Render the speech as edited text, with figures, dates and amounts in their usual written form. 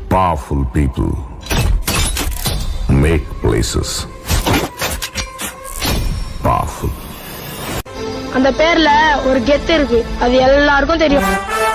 Powerful people make places powerful. அந்த பேர்ல ஒரு கெத்து இருக்கு, அது எல்லாருக்கும் தெரியும்.